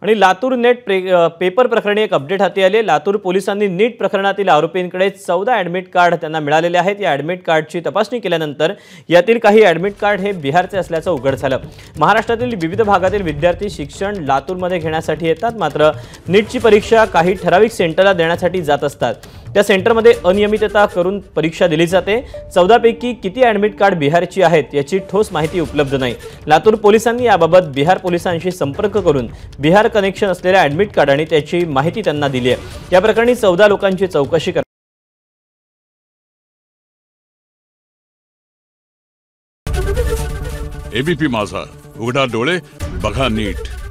आणि Latur net paper प्रकरणी एक अपडेट हाती आले। लातूर पोलिसांनी नीट प्रकरणातील आरोपींकडे 14 ॲडमिट कार्ड त्यांना मिळालेले आहेत। या ॲडमिट कार्डची तपासणी केल्यानंतर यातील काही ॲडमिट कार्ड हे बिहारचे असल्याचं उघड झालं। महाराष्ट्रातील विविध भागातील विद्यार्थी शिक्षण लातूरमध्ये घेण्यासाठी येतात, मात्र नीटची परीक्षा काही ठराविक सेंटरला देण्यासाठी जात असतात। त्या सेंटरमध्ये अनियमितता करून परीक्षा दिली जाते। 14 पैकी किती ॲडमिट कार्ड बिहारची आहेत याची ठोस माहिती उपलब्ध नाही। लातूर पोलिसांनी याबाबत बिहार पोलिसांशी संपर्क करून बिहार कनेक्शन असलेल्या ॲडमिट कार्ड आणि त्याची माहिती त्यांना दिली आहे। या प्रकरणी 14 लोकांची चौकशी एबीपी माझा, उघडा डोळे बघा नीट।